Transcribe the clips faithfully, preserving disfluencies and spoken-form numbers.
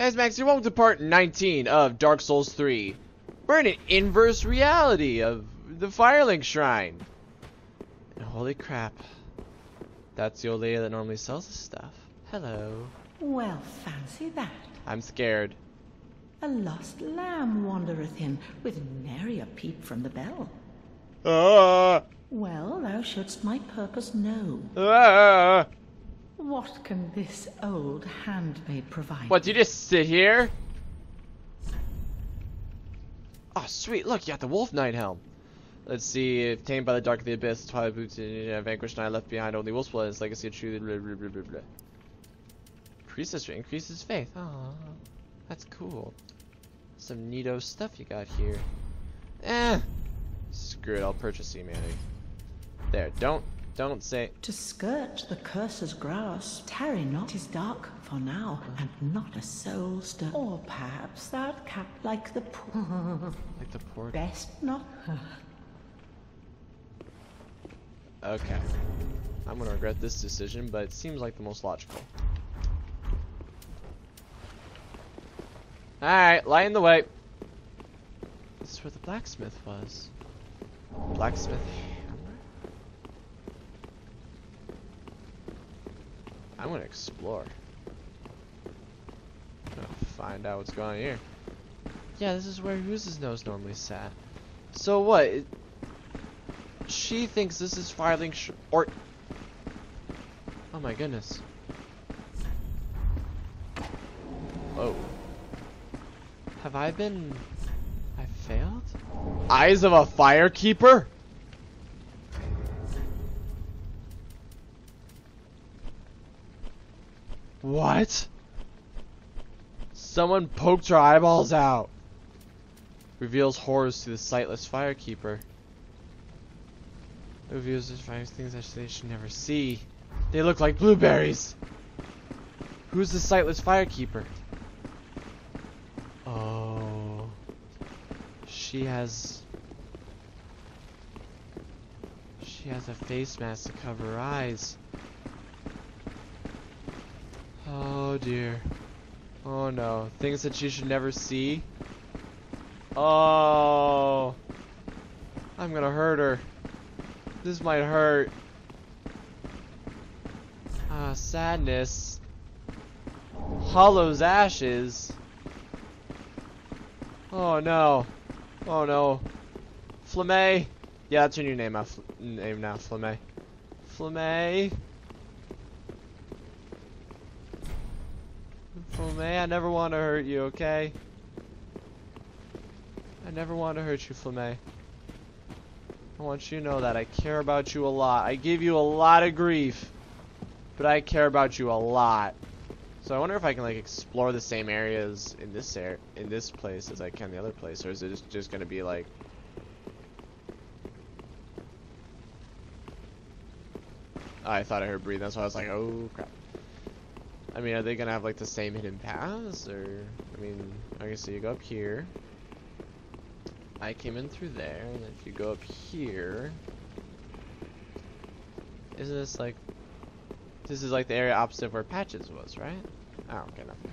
Guys, Max, you're welcome to part nineteen of Dark Souls three. We're in an inverse reality of the Firelink Shrine. And holy crap. That's the old lady that normally sells this stuff. Hello. Well, fancy that. I'm scared. A lost lamb wandereth in, with nary a peep from the bell. Ah! Well, thou shouldst my purpose know. Ah! What can this old handmaid provide? What, you just sit here? Oh, sweet. Look, you got the Wolf Knight helm. Let's see. If tamed by the dark of the abyss, Twilight Boots, uh, vanquished Knight left behind only Wolf's blood. His legacy of true. Blah, blah, blah, blah, blah. Priestess increases faith. Oh, that's cool. Some neato stuff you got here. Eh. Screw it. I'll purchase humanity. There. Don't. Don't say. To skirt the curse's grasp, tarry not. 'Tis dark for now, and not a soul stir. Or perhaps thou'rt capped like the poor. Like the poor. Best not. Okay. I'm gonna regret this decision, but it seems like the most logical. Alright, light in the way. This is where the blacksmith was. Blacksmith hammer? I'm gonna explore. I'm gonna find out what's going on here. Yeah, this is where Who's Nose normally sat. So what? It, she thinks this is Firelink Sh or oh my goodness. Oh. Have I been I failed? Eyes of a Firekeeper? What? Someone poked her eyeballs out. Reveals horrors to the sightless Firekeeper. Reveals the fire things that they should never see. They look like blueberries. Who's the sightless Firekeeper? Oh. She has... She has a face mask to cover her eyes. Oh dear. Oh no. Things that she should never see. Oh. I'm gonna hurt her. This might hurt. Ah, sadness. Hollow's ashes. Oh no. Oh no. Flamme. Yeah, that's your new name, uh, name now, Flamme. Flamme. Flamme, I never want to hurt you, okay? I never want to hurt you, Flamme. I want you to know that I care about you a lot. I give you a lot of grief, but I care about you a lot. So I wonder if I can like explore the same areas in this air in this place as I can the other place, or is it just, just gonna be like? Oh, I thought I heard breathing, that's why I was like, oh crap. I mean, are they gonna have like the same hidden paths, or I mean, okay, so you go up here. I came in through there, and then if you go up here, isn't this like, this is like the area opposite of where Patches was, right? Oh, okay, nothing.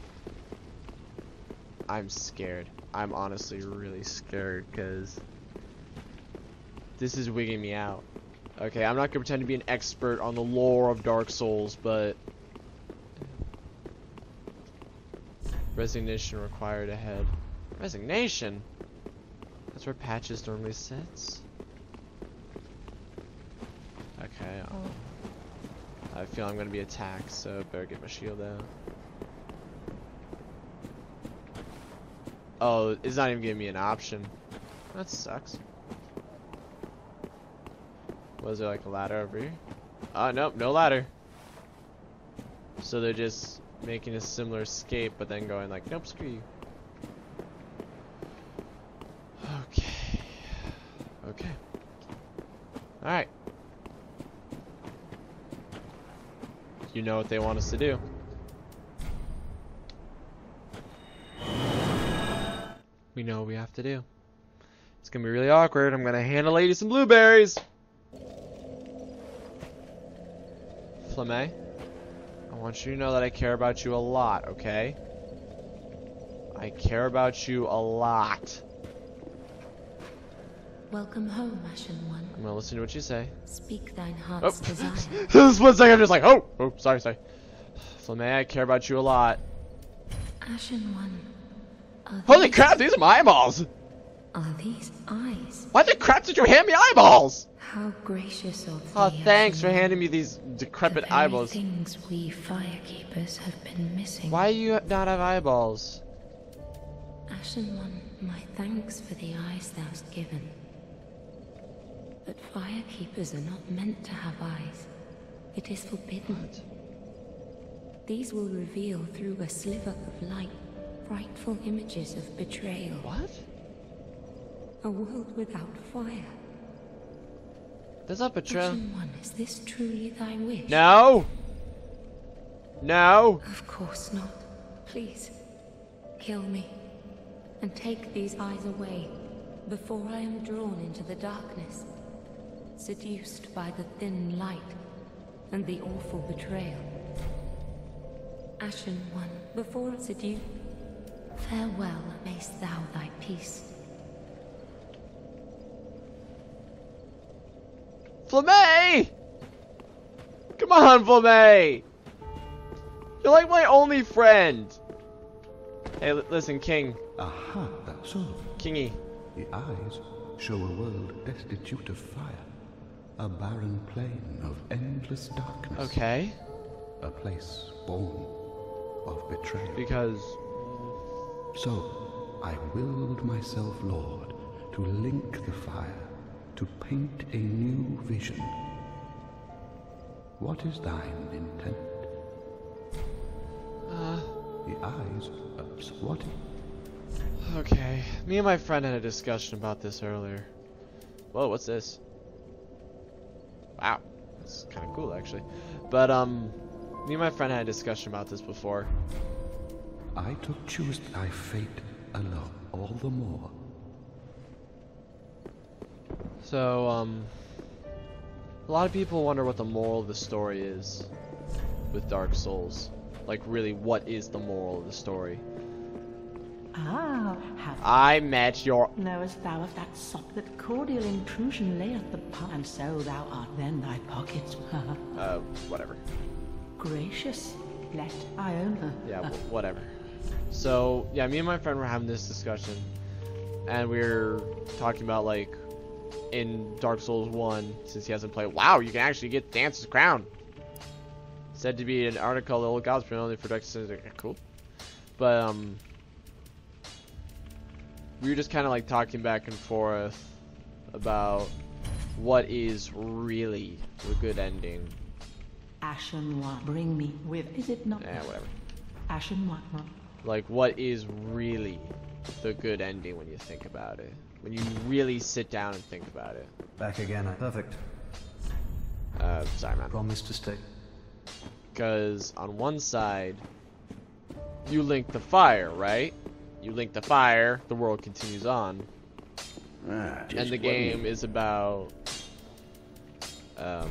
I'm scared. I'm honestly really scared, because this is wigging me out. Okay, I'm not gonna pretend to be an expert on the lore of Dark Souls, but resignation required ahead. Resignation? That's where Patches normally sits. Okay. Oh. I feel I'm gonna be attacked, so better get my shield out. Oh, it's not even giving me an option. That sucks. Was there like a ladder over here? Oh, nope, no ladder. So they're just making a similar escape, but then going like, nope, screw you. Okay. Okay. Alright. You know what they want us to do. We know what we have to do. It's gonna be really awkward. I'm gonna hand a lady some blueberries. Flamme, I want you to know that I care about you a lot, okay? I care about you a lot. Welcome home, Ashen One. I'm gonna listen to what you say. Speak thine heart's Oh. desire. This one second, I'm just like, oh, oh, sorry, sorry. Flamme, I care about you a lot. Ashen One. Are Holy these, crap, these are my eyeballs! Are these eyes? Why the crap did you hand me eyeballs? How gracious of thee. Oh, thanks for Ashen One. handing me these decrepit The very eyeballs. things we Firekeepers have been missing. Why do you not have eyeballs? Ashen One, my thanks for the eyes thou hast given. But Firekeepers are not meant to have eyes. It is forbidden. What? These will reveal through a sliver of light frightful images of betrayal. What? A world without fire. That's not betrayal. Ashen One, is this truly thy wish? No! No! Of course not. Please, kill me. And take these eyes away before I am drawn into the darkness, seduced by the thin light and the awful betrayal. Ashen One, before I seduce, farewell, mayst thou thy peace. Flamme! Come on, Flamme! You're like my only friend. Hey, li listen, King. Aha, that's so. Kingy. The eyes show a world destitute of fire. A barren plain of endless darkness. Okay. A place born of betrayal. Because... So, I willed myself, Lord, to link the fire, to paint a new vision. What is thine intent? Uh... The eyes, uh, what? Okay. Me and my friend had a discussion about this earlier. Whoa, what's this? Wow. That's kind of cool, actually. But, um... me and my friend had a discussion about this before. I took choose thy fate alone, all the more. So, um... a lot of people wonder what the moral of the story is with Dark Souls. Like, really, what is the moral of the story? Ah, have I met your... knowest thou of that sop that cordial intrusion lay at the pub, and so thou art then thy pockets. Uh, whatever. Gracious, let I own her. Yeah, wh whatever. So, yeah, me and my friend were having this discussion, and we were talking about, like, in Dark Souls one, since he hasn't played, wow, you can actually get Dance's Crown. Said to be an article, the old gods, but only for Dark Souls. Cool. But, um, we were just kind of, like, talking back and forth about what is really the good ending. Ashen One, bring me with, is it not? Eh, whatever. Ashen One. Like, what is really the good ending when you think about it? When you really sit down and think about it. Back again. Perfect. Uh, sorry, man. Promise to stay. Because on one side, you link the fire, right? You link the fire, the world continues on. Ah, And the game is about... Um...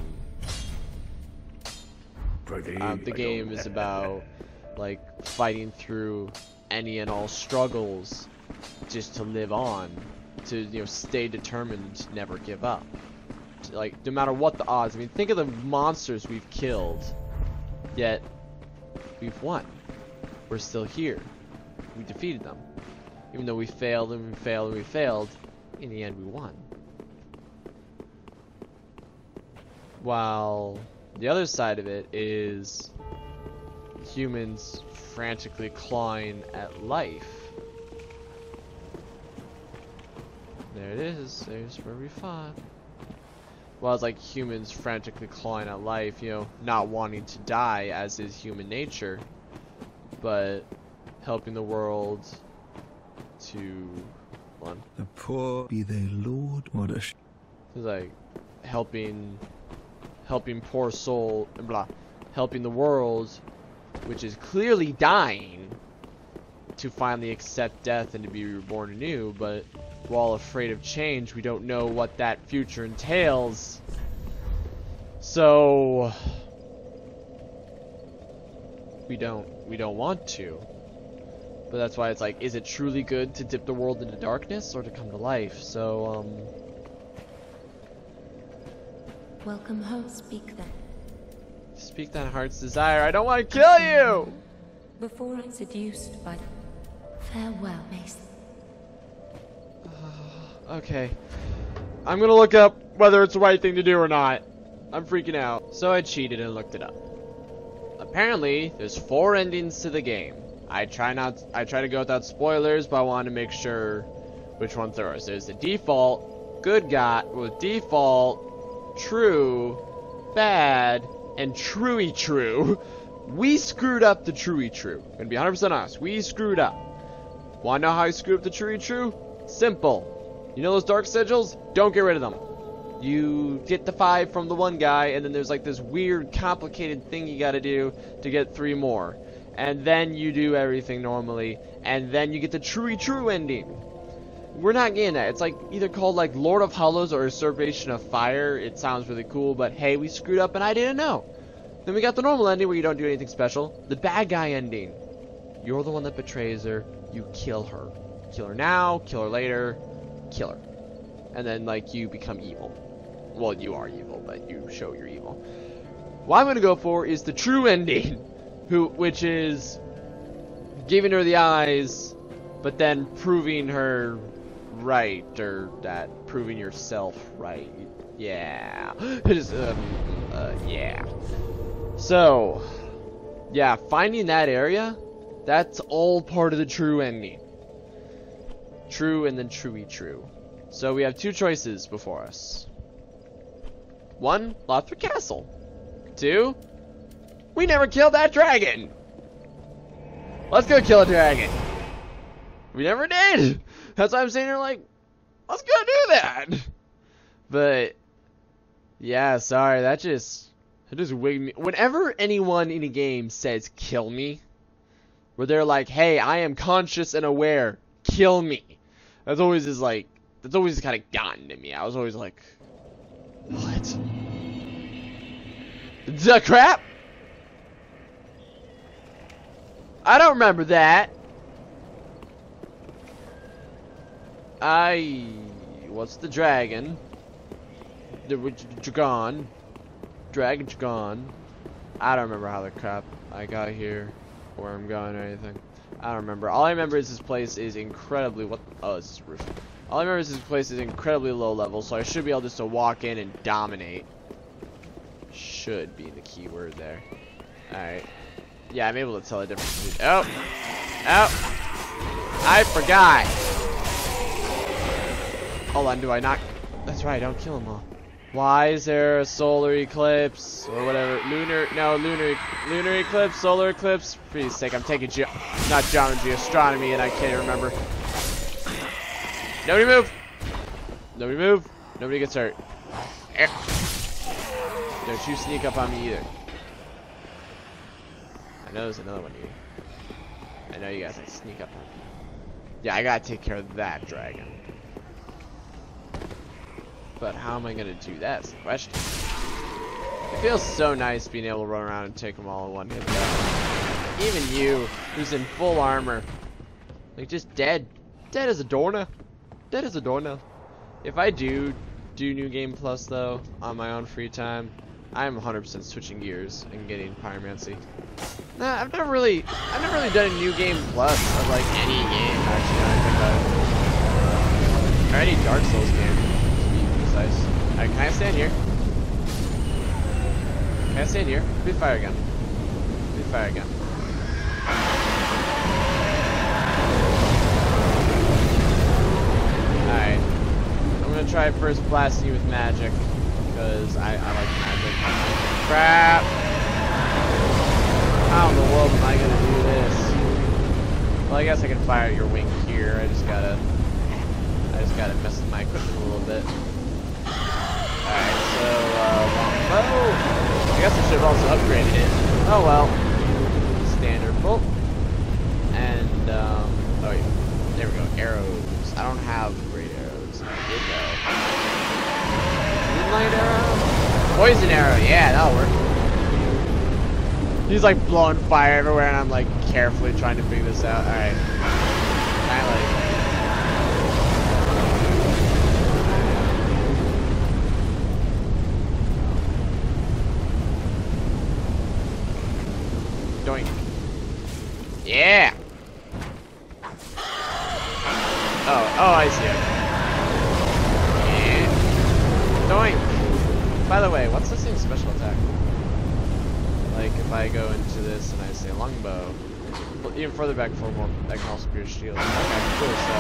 Um, the game is about, like, fighting through any and all struggles just to live on, to, you know, stay determined, never give up. Like, no matter what the odds. I mean, think of the monsters we've killed, yet we've won. We're still here. We defeated them. Even though we failed and we failed and we failed, in the end we won. While the other side of it is humans frantically clawing at life. There it is. There's where we fought. Well, it's like humans frantically clawing at life, you know, not wanting to die, as is human nature, but helping the world to one. The poor be they Lord. What a sh It's like helping, helping poor soul, blah, helping the world, which is clearly dying, to finally accept death and to be reborn anew, but we're all afraid of change. We don't know what that future entails. So we don't we don't want to. But that's why it's like, is it truly good to dip the world into darkness or to come to life? So, um... Welcome home, speak then. Speak that heart's desire. I don't want to kill you! Before I'm seduced by... Farewell, Mason. Uh, okay. I'm gonna look up whether it's the right thing to do or not. I'm freaking out. So I cheated and looked it up. Apparently, there's four endings to the game. I try not, I try to go without spoilers, but I want to make sure which ones there are. So there's the default, good guy, with default, true, bad, and truey true. We screwed up the truey true. I'm gonna be one hundred percent honest. We screwed up. Wanna know how I screwed up the truey true? Simple. You know those dark sigils? Don't get rid of them. You get the five from the one guy, and then there's like this weird, complicated thing you gotta do to get three more. And then you do everything normally, and then you get the truey true ending. We're not getting that. It's like either called like Lord of Hollows or Usurpation of Fire. It sounds really cool, but hey, we screwed up and I didn't know. Then we got the normal ending where you don't do anything special. The bad guy ending. You're the one that betrays her. You kill her. Kill her now, kill her later, kill her. And then like you become evil. Well, you are evil, but you show you're evil. What I'm gonna go for is the true ending. Who, which is giving her the eyes, but then proving her right, or that proving yourself right. Yeah, just, um, uh, yeah. So, yeah, finding that area, that's all part of the true ending. True and then truey true. So we have two choices before us. One, Lothric Castle. Two, we never killed that dragon. Let's go kill a dragon. We never did. That's why I'm saying here, like, let's go do that. But yeah, sorry, that just that just wigged me. Whenever anyone in a game says "kill me," where they're like, "Hey, I am conscious and aware, kill me," that's always is like that's always kind of gotten to me. I was always like, "What? The crap?" I don't remember that. I... What's the dragon? The dragon. Dragon gone. I don't remember how the crap I got here. Where I'm going or anything. I don't remember. All I remember is this place is incredibly... What? Oh, this is roof. All I remember is this place is incredibly low level. So I should be able just to walk in and dominate. Should be the key word there. Alright. Yeah, I'm able to tell the difference between. Oh! Oh! I forgot! Hold on, do I not? That's right, don't kill them all. Why is there a solar eclipse? Or whatever. Lunar. No, lunar. Lunar eclipse, solar eclipse. For Pete's sake, I'm taking ge not geometry, astronomy, and I can't remember. Nobody move! Nobody move! Nobody gets hurt. Don't you sneak up on me either. I know there's another one here. I know you guys like sneak up on me. Yeah, I gotta take care of that dragon. But how am I gonna do that? That's the question. It feels so nice being able to run around and take them all in one hit. Though. Even you, who's in full armor, like just dead, dead as a doornail, dead as a doornail. If I do do New Game Plus though on my own free time, I'm one hundred percent switching gears and getting Pyromancy. Nah, I've never really, I've never really done a New Game Plus of like any game actually. Now I think about it. Or any Dark Souls game, to be precise. Alright, can I stand here? Can I stand here? Be fire gun. Be fire gun. Alright. I'm gonna try first blasting you with magic. Because I, I like magic. Crap! How in the world am I gonna do this? Well, I guess I can fire at your wing here. I just gotta... I just gotta mess with my equipment a little bit. Alright, so, uh, longbow. I guess I should have also upgraded it. Oh well. Standard bolt. And, um, oh yeah. There we go. Arrows. I don't have great arrows. I did though. Moonlight arrow? Poison arrow. Yeah, that'll work. He's like blowing fire everywhere, and I'm like carefully trying to figure this out. All right. I like. Doink. Yeah. Oh, oh, I see it. Yeah. Doink. By the way, what's this thing's special attack? Like, if I go into this and I say longbow, well, even further back for more, I can also pierce shield. Okay, cool, so.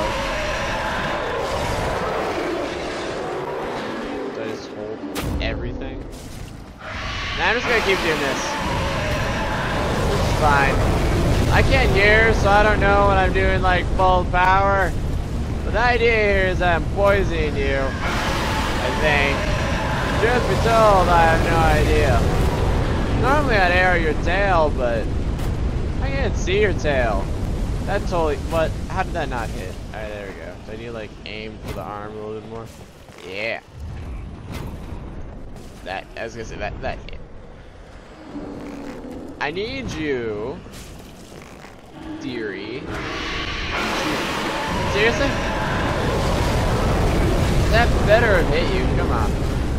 Do I just hold everything? Nah, I'm just gonna keep doing this. It's fine. I can't hear, so I don't know when I'm doing like full power. But the idea here is that I'm poisoning you, I think. Truth be told, I have no idea. Normally I'd arrow your tail, but I can't see your tail. That totally, but how did that not hit? Alright, there we go. Do I need to like aim for the arm a little bit more? Yeah. That, I was gonna say, that, that hit. I need you, dearie. Seriously? That better have hit you, come on.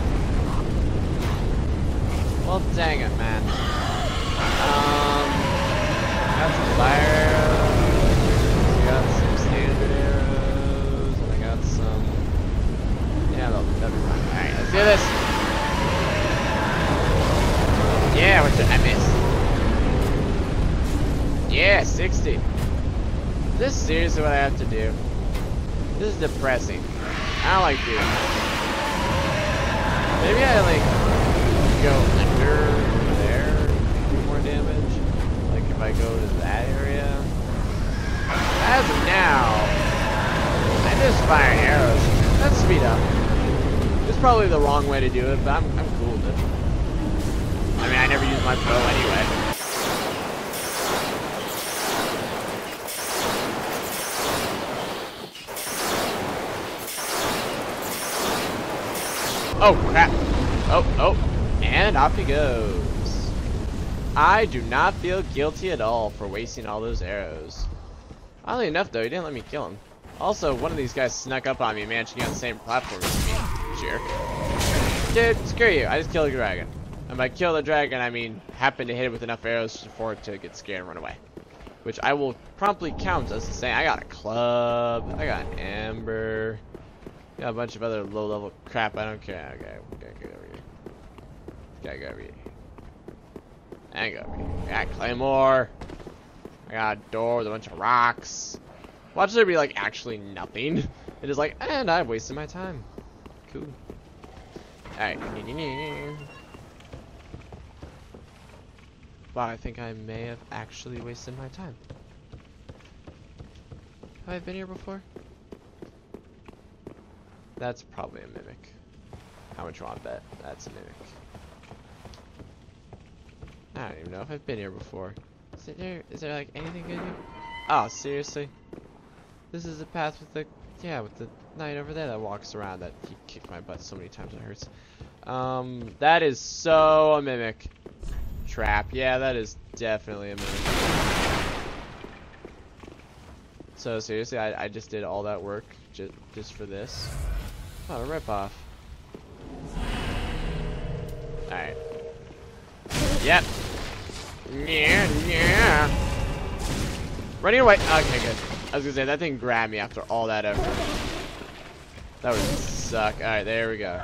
Well, dang it, man. Um, got some fire arrows, got some standard arrows, and I got some. Yeah, that'll, that'll be fine. Alright, let's do this. Yeah, which I missed. Yeah, sixty. Is this seriously what I have to do? This is depressing. I don't like doing this. Maybe I like go under there, do more damage. Like if I go to that area. As of now, I'm just firing arrows. Let's speed up. It's probably the wrong way to do it, but I'm I'm cool with it. I mean, I never use my bow anyway. Oh crap! Oh oh. And off he goes. I do not feel guilty at all for wasting all those arrows. Oddly enough, though, he didn't let me kill him. Also, one of these guys snuck up on me and managed to get on the same platform as me. Jerk. Dude, screw you. I just killed a dragon. And by kill the dragon, I mean happen to hit it with enough arrows for it to get scared and run away. Which I will promptly count as the same. I got a club. I got an amber. Got a bunch of other low-level crap. I don't care. Okay, okay, okay, over here. Gotta go over here. I go over here. I got claymore. I got a door with a bunch of rocks. Watch there be like actually nothing. It is like, and I've wasted my time. Cool. Alright. Wow, I think I may have actually wasted my time. Have I been here before? That's probably a mimic. How much you want to bet? That's a mimic. I don't even know if I've been here before. Is there, is there like anything good here? Oh, seriously? This is the path with the, yeah, with the knight over there that walks around that he kicked my butt so many times it hurts. Um, that is so a mimic. Trap. Yeah, that is definitely a mimic. So seriously, I, I just did all that work just, just for this. Oh, a ripoff. Alright. Yep. Yeah, yeah. Running away. Okay, good. I was gonna say, that thing grabbed me after all that effort. That would suck. Alright, there we go.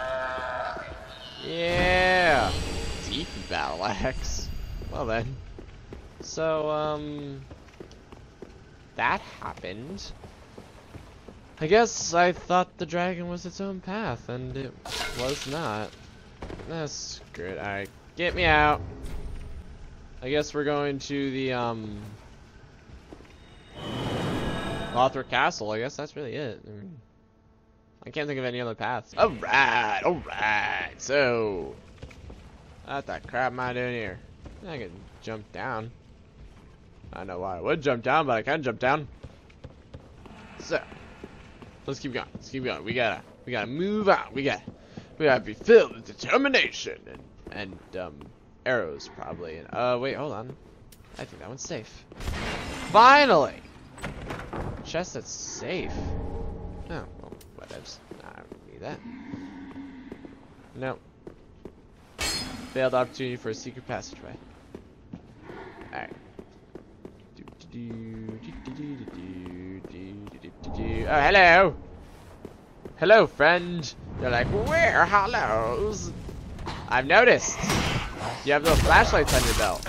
Yeah. Deep battle axe. Well then. So, um... that happened. I guess I thought the dragon was its own path, and it was not. That's good. Alright, get me out. I guess we're going to the, um... Lothric Castle. I guess that's really it. I mean, I can't think of any other paths. Alright, alright. So, what the crap am I doing here? I can jump down. I don't know why I would jump down, but I can jump down. So, let's keep going. Let's keep going. We gotta, we gotta move out. We got, we gotta be filled with determination and, and um, arrows, probably. Uh, wait, hold on. I think that one's safe. Finally! Chest that's safe. Oh, well, whatevs. I don't need that. Nope. Failed opportunity for a secret passageway. Alright. Oh, hello! Hello, friend! They're like, where? Hellos! I've noticed! You have little flashlights on your belt.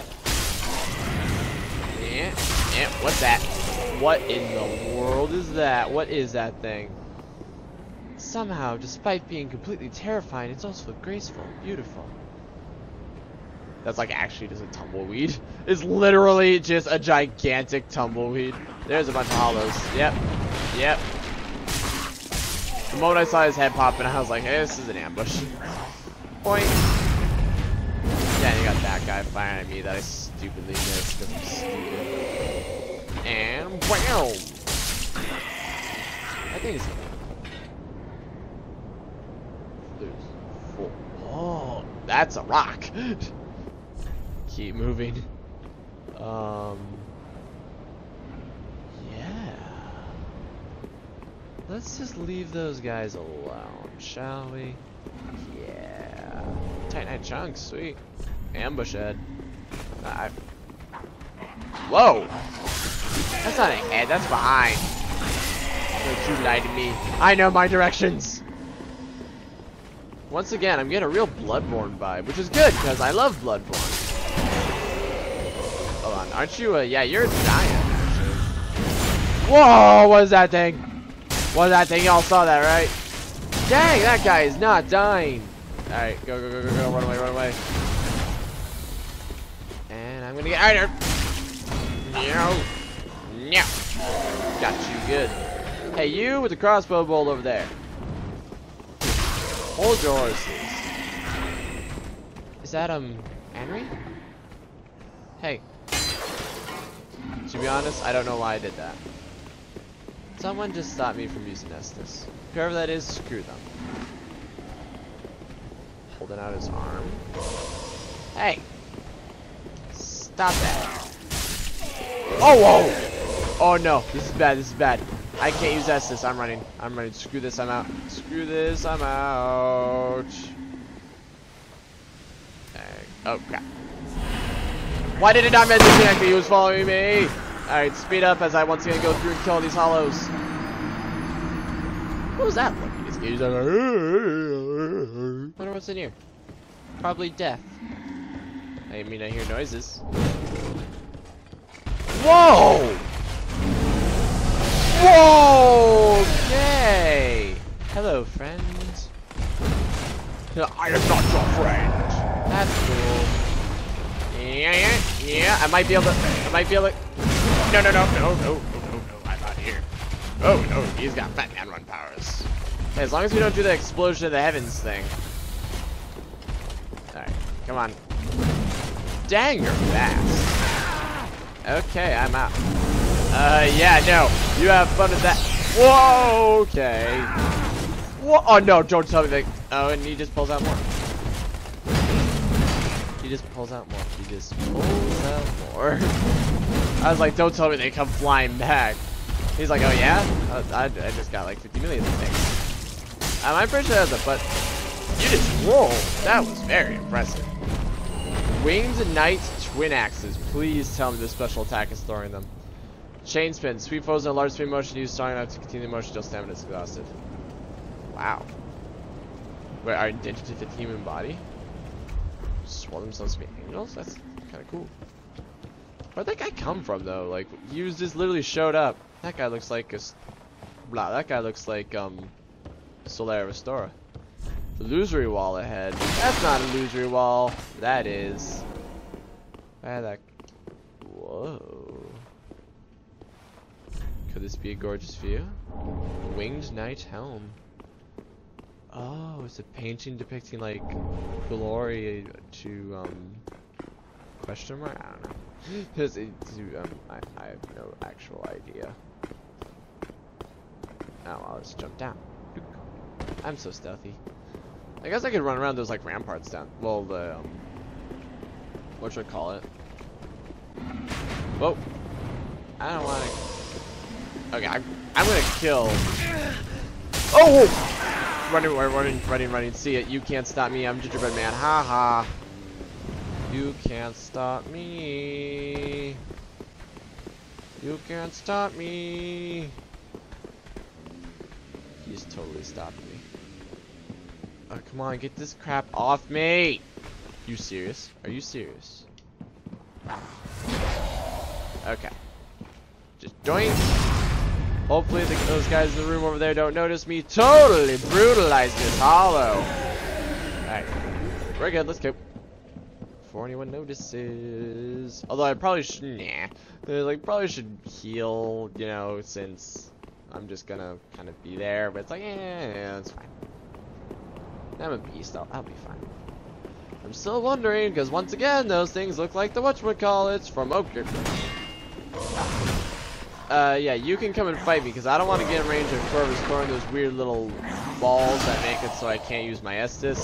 Yeah, yeah, what's that? What in the world is that? What is that thing? Somehow, despite being completely terrifying, it's also graceful, beautiful. That's like actually just a tumbleweed. It's literally just a gigantic tumbleweed. There's a bunch of hollows. Yep. Yep. The moment I saw his head popping, I was like, hey, this is an ambush. Point. Yeah, you got that guy firing at me that I stupidly missed because I'm stupid. And wham! I think it's oh, that's a rock. Keep moving. Um. Yeah. Let's just leave those guys alone, shall we? Yeah. Titanite chunks, sweet. Ambush head. I... Whoa! That's not a head, that's behind. Don't you lie to me. I know my directions. Once again, I'm getting a real Bloodborne vibe, which is good because I love Bloodborne. Hold on, aren't you? Uh, yeah, you're a giant. Actually. Whoa! What is that thing? What is that thing? Y'all saw that, right? Dang, that guy is not dying. All right, go, go, go, go, go! Run away, run away. And I'm gonna get out of here. No, no. Got you good. Hey, you with the crossbow bolt over there. Hold your horses. Is that, um, Henry? Hey. To be honest, I don't know why I did that. Someone just stopped me from using Estus. Whoever that is, screw them. Holding out his arm. Hey! Stop that. Oh, whoa! Oh no, this is bad, this is bad. I can't use Estus. I'm running. I'm running. Screw this. I'm out. Screw this. I'm out. Dang. Oh crap! Why did it not mention me? He was following me. All right, speed up as I once again go through and kill these hollows. What was that look? He's like, wonder what's in here. Probably death. I mean, I hear noises. Whoa! Whoa! Okay. Hello, friend. I am not your friend. That's cool. Yeah, yeah, yeah. I might be able to. I might be able to. No, no, no, no, no, no, no, no. I'm not here. Oh no, he's got Batman run powers. Hey, as long as we don't do the explosion of the heavens thing. All right, come on. Dang, you're fast. Okay, I'm out. Uh, yeah, no. You have fun with that. Whoa, okay. Whoa, oh no, don't tell me that. Oh, and he just pulls out more. He just pulls out more. He just pulls out more. I was like, don't tell me they come flying back. He's like, oh yeah? Uh, I, I just got like fifty million of things. Um, I'm pretty sure that's a but. You just rolled. That was very impressive. Winged Knight Twin Axes. Please tell me the special attack is throwing them. Chain spin. Sweep foes in a large spin motion used strong enough to continue the motion until stamina is exhausted. Wow. Wait, are indented to fit human body? Swell themselves to be angels? That's kind of cool. Where'd that guy come from though? Like, he was just literally showed up. That guy looks like a... Blah, that guy looks like, um... Solera Restora. Illusory wall ahead. That's not an illusory wall. That is. Ah, that. Whoa. Could this be a gorgeous view? Winged Knight Helm. Oh, it's a painting depicting like glory to um question mark. I don't know. Because it, um, I, I have no actual idea. Oh, I'll just jump down. I'm so stealthy. I guess I could run around those like ramparts down. Well, the um, what should I call it? Whoa. I don't want to. Okay, I'm, I'm gonna kill. Oh! Running, running, running, running. See it. You can't stop me. I'm Gingerbread Man. Ha ha. You can't stop me. You can't stop me. He's totally stopped me. Oh, come on, get this crap off me! You serious? Are you serious? Okay. Just join. Hopefully the, those guys in the room over there don't notice me totally brutalize this hollow. Alright. We're good, let's go. Before anyone notices. Although I probably should, nah. Like, probably should heal, you know, since I'm just gonna kind of be there. But it's like, eh, yeah, it's fine. I'm a beast, I'll, I'll be fine. I'm still wondering, because once again, those things look like the whatchamacallits from Oak. Uh, yeah, you can come and fight me, because I don't want to get in range of whoever's throwing those weird little balls that make it so I can't use my Estus.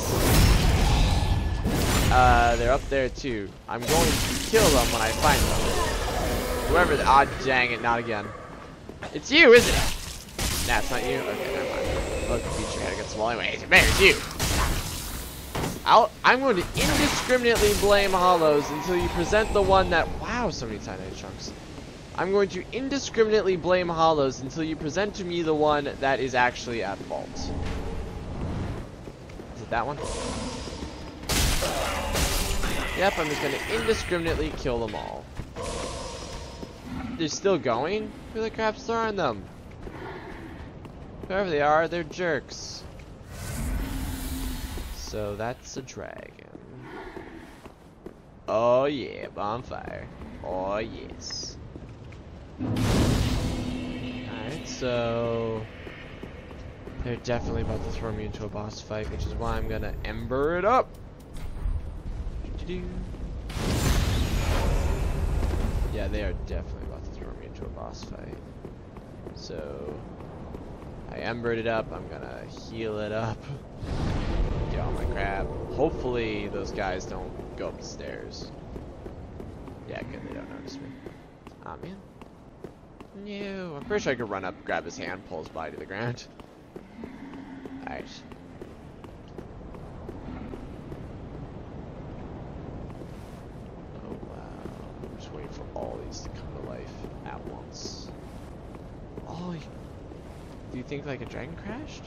Uh, they're up there too. I'm going to kill them when I find them. Whoever the- ah, dang it, not again. It's you, isn't it? Nah, it's not you? Okay, never mind. Look, beat your head against the wall anyway. Man, it's you! I'll, I'm going to indiscriminately blame hollows until you present the one that- wow, so many tiny chunks. I'm going to indiscriminately blame hollows until you present to me the one that is actually at fault. Is it that one? Yep, I'm just going to indiscriminately kill them all. They're still going? Who the crap's throwing them? Whoever they are, they're jerks. So that's a dragon. Oh yeah, bonfire. Oh yes. Alright, so they're definitely about to throw me into a boss fight, which is why I'm gonna ember it up. Yeah, they are definitely about to throw me into a boss fight. So I embered it up, I'm gonna heal it up. Get all my crap. Hopefully those guys don't go up the stairs. Yeah, good, they don't notice me. Aw, man. No, I'm pretty sure I could run up, grab his hand, pull his body to the ground. Alright. Oh wow. I'm just waiting for all these to come to life at once. Oh, do you think like a dragon crashed?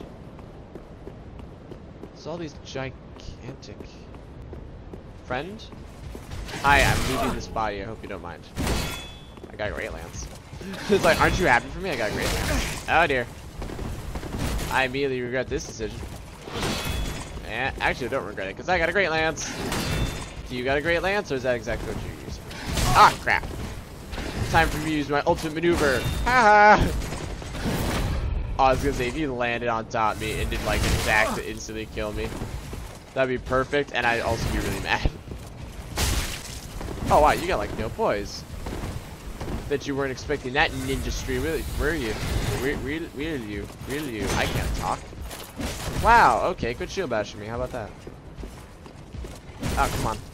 It's all these gigantic. Friend? Hi, I'm leaving this body. I hope you don't mind. I got a great lance. It's like, aren't you happy for me? I got a great lance. Oh dear. I immediately regret this decision. Eh, actually, I don't regret it because I got a great lance. Do you got a great lance, or is that exactly what you're using? Ah, crap. Time for me to use my ultimate maneuver. Haha. Oh, I was gonna say, if you landed on top of me and did like an attack to instantly kill me, that'd be perfect, and I'd also be really mad. Oh wow, you got like no poise. Bet you weren't expecting that ninja stream, really? Were you? Were, were, were you? Really you? I can't talk. Wow, okay, quit shield bashing me. How about that? Oh, come on.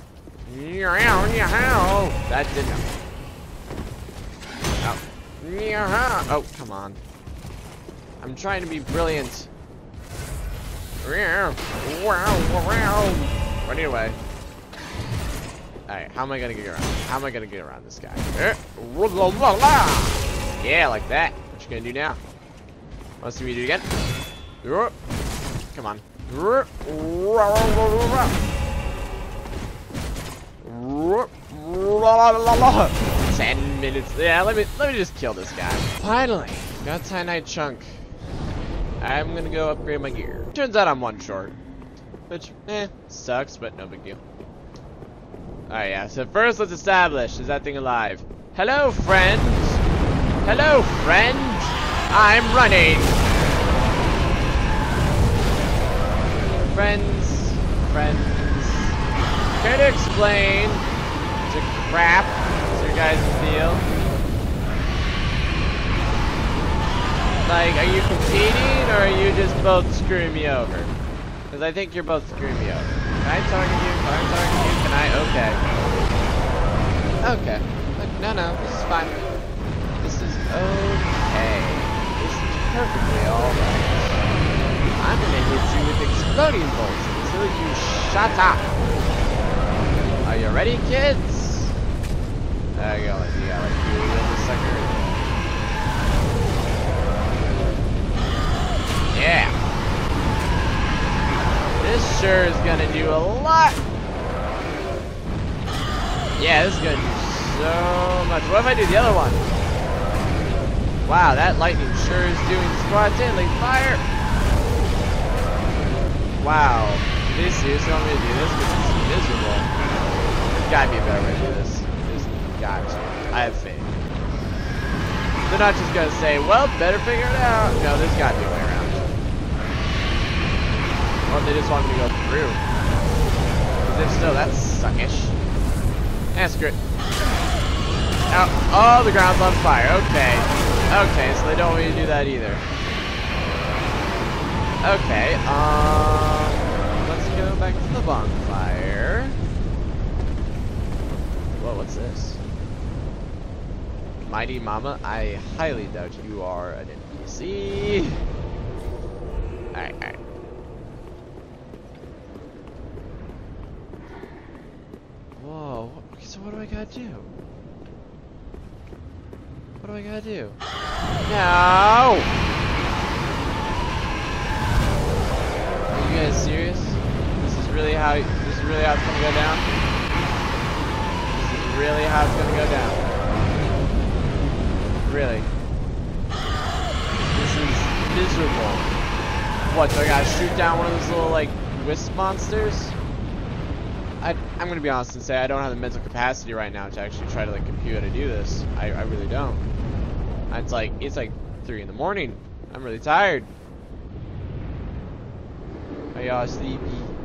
That didn't help. Oh. Oh, come on. I'm trying to be brilliant. Run away. Alright, how am I gonna get around? How am I gonna get around this guy? Yeah, like that. What you gonna do now? Want to see me do it again? Come on. Ten minutes. Yeah, let me let me just kill this guy. Finally, got Tynite Chunk. I'm gonna go upgrade my gear. Turns out I'm one short, which eh sucks, but no big deal. Alright, yeah. So first, let's establish: is that thing alive? Hello, friend. Hello, friend. I'm running. Friends, friends. Care to explain to crap what's your guys' deal? Like, are you competing, or are you just both screwing me over? Because I think you're both screwing me over. Can I target you? Can I target you? Can I? Okay. Okay. No, no, this is fine. This is okay. This is perfectly alright. I'm gonna hit you with exploding bolts until you shut up. Are you ready, kids? There you go. You got like you little sucker. Yeah. This sure is gonna do a lot. Yeah, this is gonna do so much. What if I do the other one? Wow, that lightning sure is doing spontaneous fire. Wow. Do they seriously want me to do this? Because it's miserable. There's gotta be a better way to do this. There's got to. I have faith. They're not just gonna say, well, better figure it out. No, there's gotta be a way around. Or if they just want me to go through. Because if so, that's suckish. Eh, screw it. Oh, oh, the ground's on fire. Okay. Okay, so they don't want me to do that either. Okay, um... let's go back to the bonfire. Whoa, what's this? Mighty Mama? I highly doubt you are an N P C. Alright, alright. Whoa, so what do I gotta do? What do I gotta do? No! Are you guys serious? This is really how this is really how it's gonna go down? This is really how it's gonna go down. Really. This is miserable. What, do I gotta shoot down one of those little like wisp monsters? I, I'm gonna be honest and say I don't have the mental capacity right now to actually try to like compute how to do this. I, I really don't. It's like it's like three in the morning. I'm really tired. Are y'all sleepy?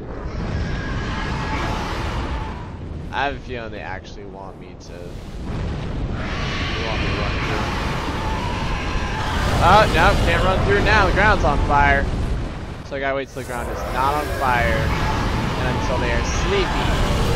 I have a feeling they actually want me to. They want me to run through. Oh no, can't run through now. The ground's on fire. So I gotta wait till the ground is not on fire. Until they are sleepy.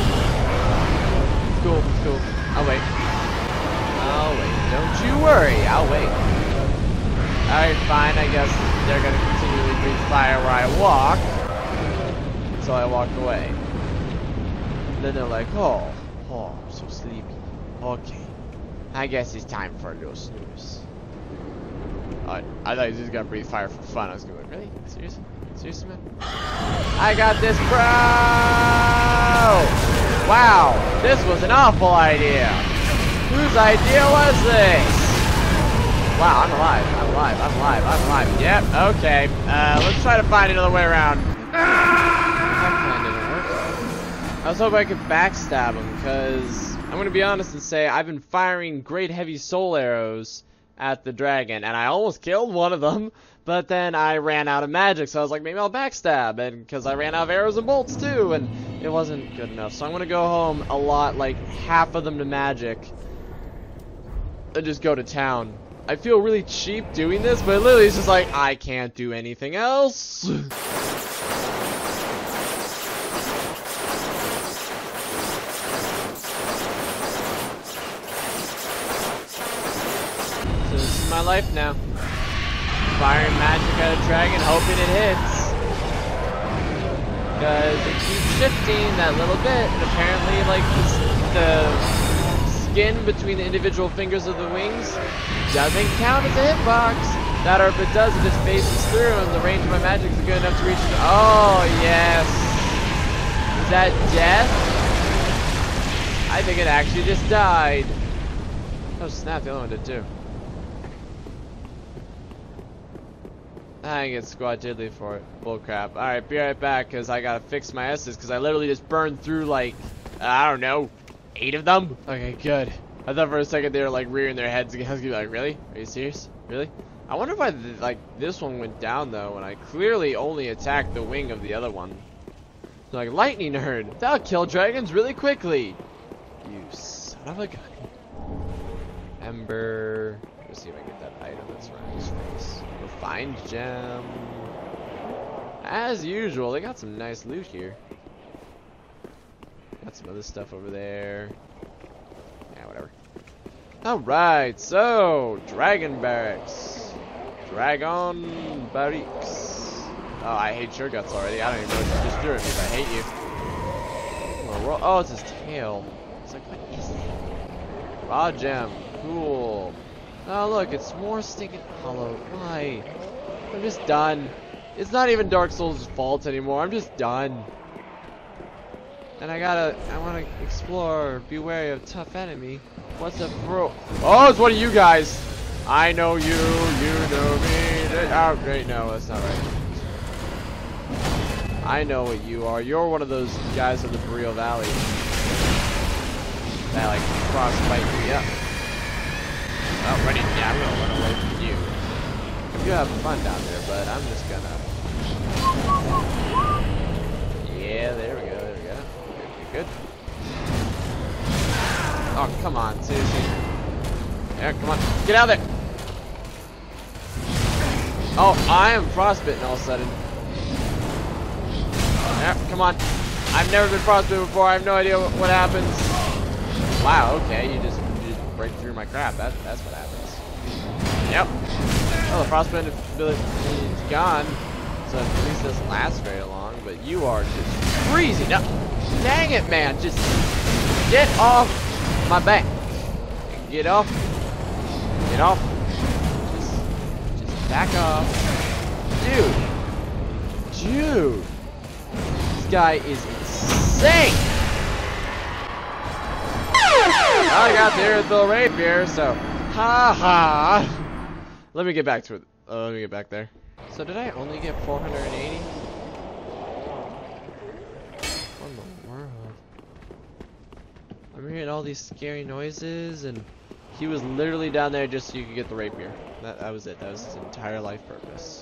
It's cool, it's cool. I'll wait. I'll wait. Don't you worry, I'll wait. Alright, fine, I guess they're gonna continually breathe fire where I walk. Until I walk away. And then they're like, oh, oh, I'm so sleepy. Okay. I guess it's time for a little snooze. Uh, I thought he was just gonna breathe fire for fun. I was going, really? Seriously? Seriously, man? I got this, bro! Wow, this was an awful idea. Whose idea was this? Wow, I'm alive. I'm alive. I'm alive. I'm alive. Yep. Okay. Uh, let's try to find another way around. That kind didn't work. I was hoping I could backstab him because I'm gonna be honest and say I've been firing great heavy soul arrows at the dragon, and I almost killed one of them. But then I ran out of magic, so I was like, maybe I'll backstab, and because I ran out of arrows and bolts too, and it wasn't good enough. So I'm gonna go home a lot, like half of them to magic, and just go to town. I feel really cheap doing this, but literally it's just like I can't do anything else. So this is my life now. Firing magic at a dragon, hoping it hits. Because it keeps shifting that little bit, and apparently, like, the skin between the individual fingers of the wings doesn't count as a hitbox. That, or if it does, it just phases through, and the range of my magic is good enough to reach it. Oh, yes. Is that death? I think it actually just died. Oh, snap, the other one did too. I get squad diddly for it. Bullcrap. Alright, be right back, because I gotta fix my S's, because I literally just burned through, like, I don't know, eight of them? Okay, good. I thought for a second they were, like, rearing their heads again. I was gonna be like, really? Are you serious? Really? I wonder why, th like, this one went down, though, when I clearly only attacked the wing of the other one. Like, lightning herd. That'll kill dragons really quickly. You son of a gun. Ember. Let's see if I can get that item that's around his face. Refined gem. As usual, they got some nice loot here. Got some other stuff over there. Alright, so Dragon Barracks. Dragon Barracks. Oh, I hate your guts already. I don't even know what you just drew at me, but I hate you. Oh, it's his tail. It's like, what is that? Raw gem. Cool. Oh, look, it's more stinking hollow. Why? I'm just done. It's not even Dark Souls' fault anymore. I'm just done. And I gotta, I wanna explore. Be wary of tough enemy. What's a bro? Oh, it's one of you guys. I know you. You know me. Oh, great. No, that's not right. I know what you are. You're one of those guys in the Brio Valley that like frostbite me up. Oh, running. Yeah, I'm gonna run away from you. You're having fun down there, but I'm just gonna. Yeah, there we go. There we go. Good, good, good. Oh, come on, seriously. Yeah, come on. Get out of there. Oh, I am frostbitten all of a sudden. Yeah, come on. I've never been frostbitten before. I have no idea what, what happens. Wow, okay. You just, you just break through my crap. That, that's what happens. Yep. Well, the frostbitten ability is gone. So at least it doesn't last very long. But you are just freezing. No. Dang it, man. Just get off my back. Get off. Get off. Just, just back off. Dude. Dude. This guy is insane. I got the Irritations rapier, so ha ha. Let me get back to it. Uh, let me get back there. So did I only get four hundred eighty? What in the world? I'm hearing all these scary noises, and he was literally down there just so you could get the rapier. That, that was it. That was his entire life purpose.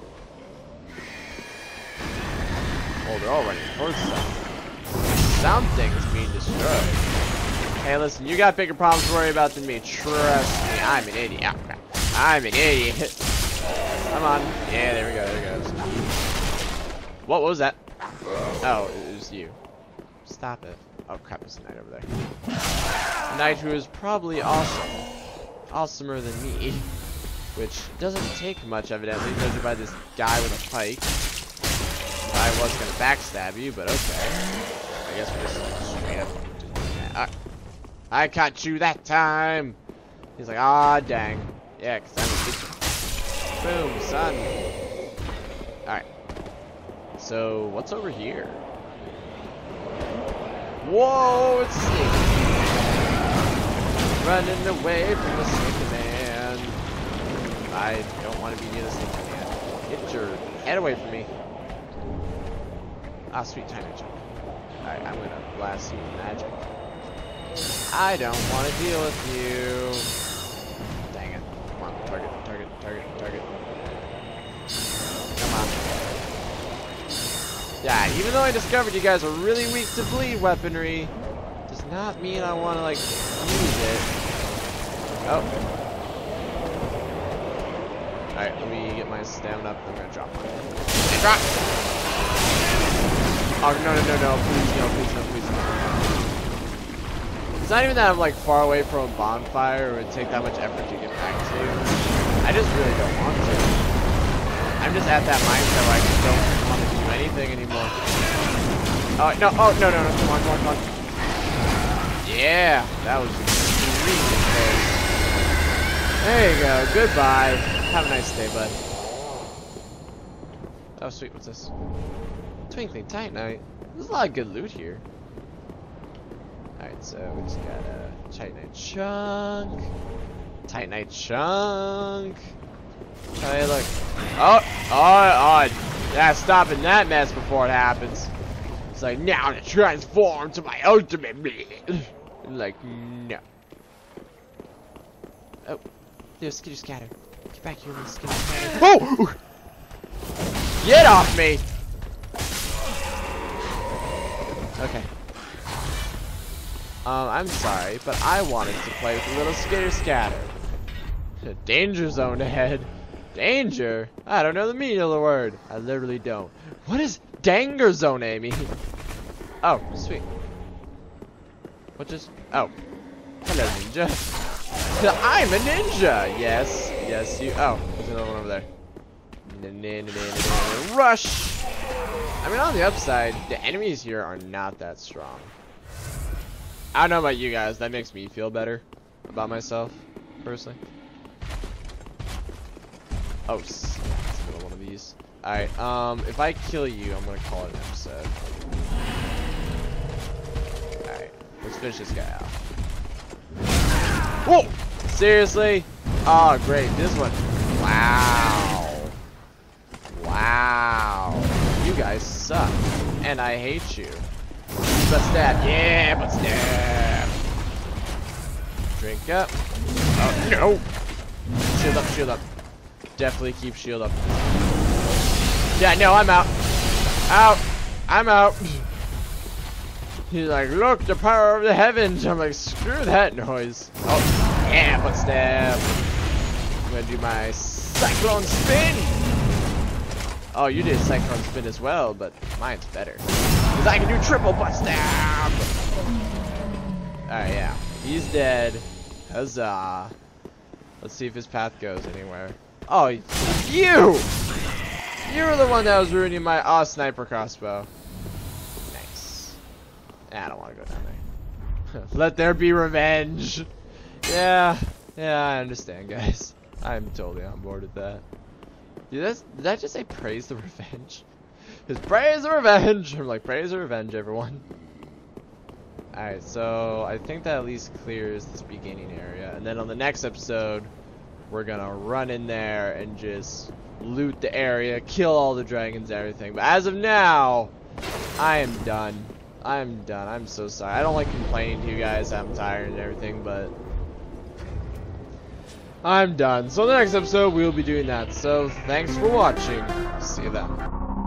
Oh, they're all running towards stuff. Something's being destroyed. Hey, listen, you got bigger problems to worry about than me. Trust me, I'm an idiot. Oh, crap. I'm an idiot. Come on. Yeah, there we go. There it goes. What was that? Oh, it was you. Stop it. Oh, crap. There's a knight over there. A knight who is probably awesome. Awesomer than me. Which doesn't take much, evidently, judging by this guy with a pike. I was gonna backstab you, but okay. I guess we're just straight up. Uh, I caught you that time. He's like, ah, dang. Yeah, cause I'm a bitch. Boom, son. All right. So what's over here? Whoa, it's a snake. Running away from the snake man. I don't want to be near the snake man. Get your head away from me. Ah, sweet tiny jump. Alright, I'm gonna blast you with magic. I don't want to deal with you. Dang it. Come on, target, target, target, target. Come on. Yeah, even though I discovered you guys are really weak to bleed weaponry, does not mean I want to, like, use it. Oh. Alright, let me get my stamina up, I'm gonna drop one. And drop! Oh, no, no, no, no, please, no, please, no, please, no. It's not even that I'm, like, far away from a bonfire, or it would take that much effort to get back to. I just really don't want to. I'm just at that mindset where I just don't want to do anything anymore. Oh, no, oh, no, no, no, come on, come on, come on. Yeah, that was extremely close. There you go, goodbye. Have a nice day, bud. Oh, sweet, what's this? Twinkling Titanite. There's a lot of good loot here. Alright, so we just got a Titanite chunk. Titanite chunk. Hey, look. Oh, oh, oh. Yeah, stopping that mess before it happens. It's like, now to transform to my ultimate. Like, no. Oh, there's Skitty Scatter. Get back here, little Skitty Scatter. Oh! Get off me! Okay. Um, I'm sorry, but I wanted to play with a little Skitter Scatter. Danger zone ahead. Danger? I don't know the meaning of the word. I literally don't. What is danger zone mean? Oh, sweet. What just? Oh. Hello, ninja. I'm a ninja. Yes, yes, you. Oh, there's another one over there. Rush. I mean, on the upside, the enemies here are not that strong. I don't know about you guys. That makes me feel better about myself, personally. Oh, snap. Let's go to one of these. Alright, um, if I kill you, I'm gonna call it an episode. Alright, let's finish this guy out. Whoa! Seriously? Oh, great. This one. Wow. Wow. You guys suck. And I hate you. But stab. Yeah, but stab. Drink up. Oh, no. Shield up, shield up. Definitely keep shield up. Yeah, no, I'm out. Out. I'm out. He's like, look, the power of the heavens. I'm like, screw that noise. Oh, yeah, but stab. I'm gonna do my cyclone spin. Oh, you did cyclone spin as well, but mine's better. Because I can do triple butt stab. Alright, yeah. He's dead. Huzzah. Let's see if his path goes anywhere. Oh, you! You were the one that was ruining my aw sniper crossbow. Nice. I don't want to go down there. Let there be revenge. Yeah, yeah, I understand, guys. I'm totally on board with that. Did, that, did I just say praise the revenge? Because praise the revenge! I'm like, praise the revenge, everyone. Alright, so I think that at least clears this beginning area. And then on the next episode, we're gonna run in there and just loot the area, kill all the dragons, everything. But as of now, I am done. I am done. I'm so sorry. I don't like complaining to you guys. I'm tired and everything, but I'm done. So the next episode, we'll be doing that. So thanks for watching. See you then.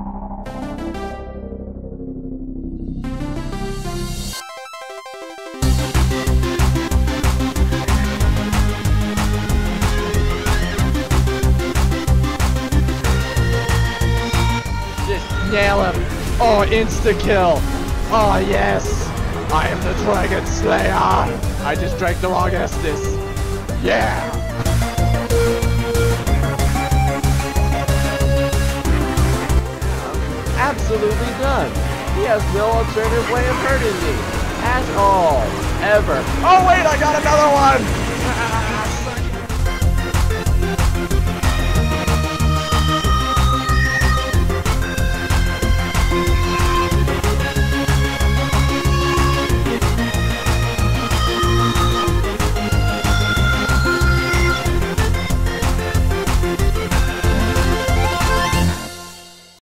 Nail him. Oh, insta-kill. Oh, yes. I am the Dragon Slayer. I just drank the wrong Estus. Yeah. Absolutely done. He has no alternative way of hurting me. At all. Ever. Oh, wait, I got another one.